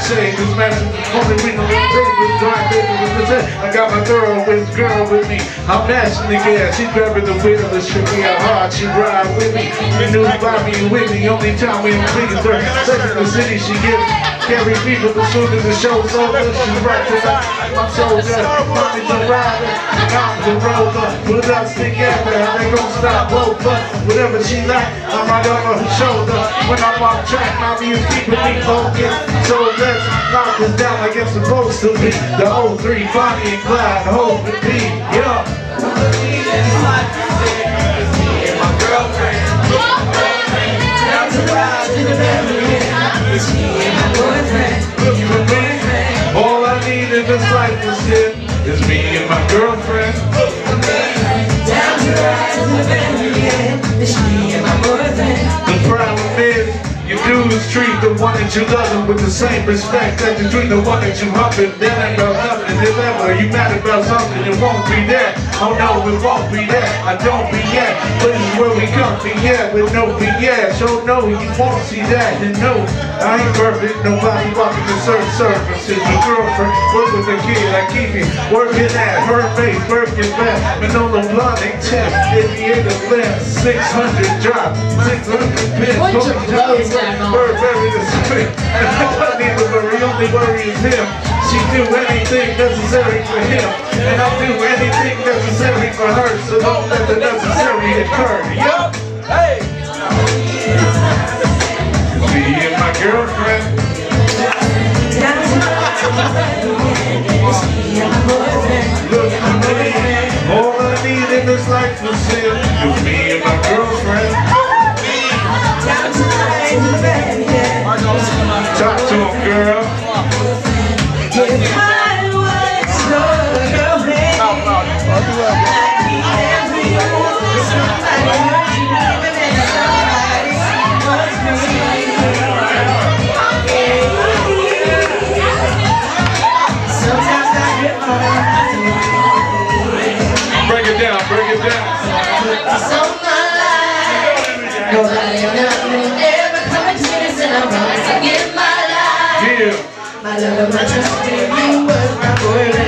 say. This man is only reason I'm I got my girl with me. I'm mashing the gas. She grabbing the wheel and she me out hard. She ride with me. You knew about me with me. Only time we please her. Second the city she gives. Carry people as soon as the show's over. She's right to my shoulder. Mommy's a rider. I'm the rover. Put us together. They gon' stop both. But whatever she like, I'm right on her shoulder. When I'm off track, my music keeping me focused. So let's knock this down like it's supposed to be. The 03, Bonnie and Clyde, Hope and B. Yeah. My girlfriend. Down to ride to the memory. It's me and my boyfriend. Looking for me. All I need in this life is me and my girlfriend. Down to ride to the memory. It's me and my boyfriend. The problem is, you dudes treat the one that you love with the same respect that you treat the one that you humping. That ain't about nothing. If ever you mad about something, it won't be that. Oh no, it won't be that. I don't be that. But this is where we come be at with no BS. So no, you won't see that. And no, I ain't perfect. Nobody walking the surface. Is my girlfriend. Work with the kid. I keep it working at her base, working back. Manolo Blahnik tip. 88 of left. 600 drop. 600 pins. Burberry the spit. And I don't need to worry, only worry is him. She do anything necessary for him. And I do anything necessary for her. So don't let the necessary occur. Yup! Hey! Me and my girlfriend. Look for me. All I need in this life is him. It's me and my girlfriend. Talk to him, girl. Break it down, break it down. My love, my trust in you was my boyfriend.